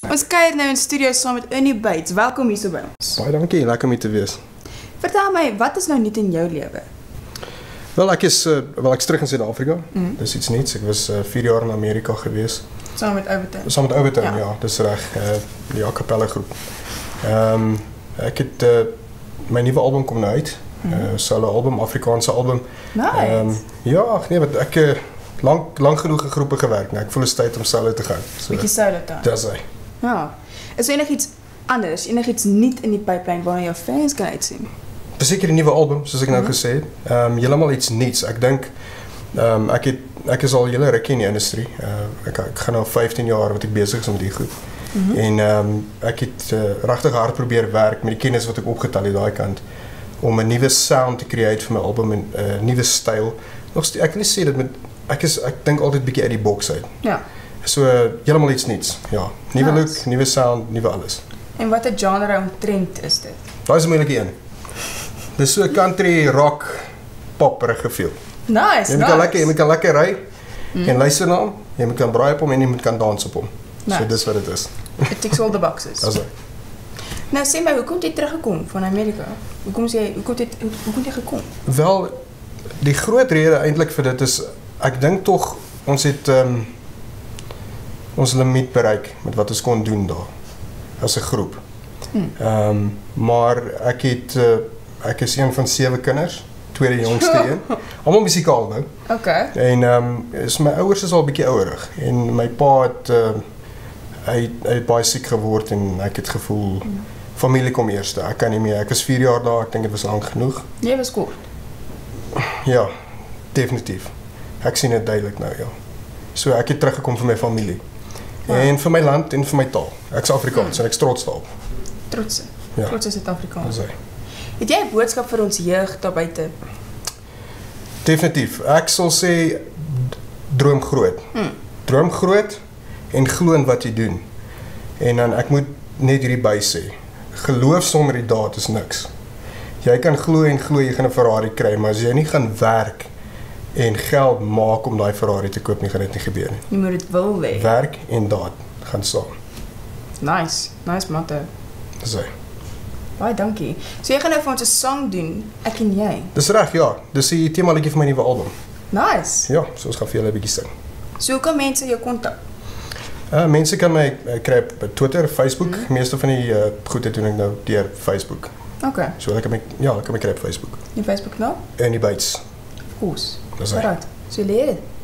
Ons kuier nou in studio saam met Ernie Bates. Welkom hier so by ons. Baie dankie, lekker om hier te wees. Vertel my, wat is nou nuut in jou lewe? Wel, ek is terug in Suid-Afrika. Dis iets niets. Ek was 4 jaar in Amerika gewees. Saam met Overton. Saam met Overton, ja, dis reg. Die a cappella groep. Ek het my nuwe album kom nou uit. Solo album, Afrikaanse album. Nice. Ja, ag nee, want ek lang genoeg in groepe gewerk. Nee, ek voel dit is tyd om solo te gaan. So, bietjie solo dan. Dis hy. Ja. Is er enigiets anders, enigiets nuut in die pipeline waarna jou fans kan uitsien? Beseker die nuwe album, soos ek nou gesê het. Heeltemal iets nuuts. Ek dink ek is al hele rukkie in die industrie. Ek gaan nou 15 jaar wat ek besig is met die goed. En ek het regtig hard probeer werk met die kennis wat ek opgetel het daai kant om 'n nuwe sound te create vir my album en 'n nuwe styl. Ek wil nie sê dit met ek dink altyd bietjie uit die boks uit. Ja. So heeltemal iets nuuts. Ja, nuwe look, nuwe sound, nuwe alles. En watter genre omtrent is dit? Daai is 'n moeilike een. Dis so country rock poprige feel. Nice. Jy moet kan lekker ry en luister na hom. Jy moet kan braai op hom en jy moet kan dans op hom. Nice. So dis wat dit is. It ticks all the boxes. Dis hy. Nou sê my, hoe kom jy teruggekom van Amerika? Hoe kom jy gekom? Wel, die groot rede eintlik vir dit is ek dink tog ons het ons limiet bereik met wat ons kon doen daar as 'n groep. Maar ek is een van 7 kinders, tweede jongste een. Almal musikaal nou. Okay. En my ouers is al 'n bietjie ouerig en my pa het hy het baie siek geword en ek het gevoel familie kom eers. Ek kan nie meer. Ek was 4 jaar daar, ek dink dit was lank genoeg. Jy was kort. Ja, definitief. Ek sien dit duidelik nou, ja. So ek het teruggekom vir my familie. En vir my land en vir my taal. Ek's Afrikaans en ek's trots daarop. Trots. Ja. Trots is Suid-Afrikaans. Dis hy. Het jy 'n boodskap vir ons jeug daar buite? Definitief. Ek sal sê droom groot. Droom groot en glo in wat jy doen. En dan ek moet net hierdie by sê. Geloof sonder die daad is niks. Jy kan glo en glo jy gaan 'n Ferrari kry, maar as jy nie gaan werk en geld maak om daai Ferrari te koop nie, gaan dit nie gebeur nie. Jy moet dit wil hê. Werk en daad gaan saam. Nice. Nice motto. Dis hy. Baie dankie. So jy gaan nou vir ons 'n song doen, ek en jy. Dis reg, ja. Dis die tema liedjie vir my nuwe album. Nice. Ja, so ons gaan vir julle 'n bietjie sing. So hoe kan mense jou kontak? Mense kan my kry op Twitter, Facebook. Meeste van die goede doen ek nou deur Facebook. Okay. So hulle kan my kry op Facebook. Je Facebook nou? Ernie Bates. Of course. Dis hy. Right. So leer dit.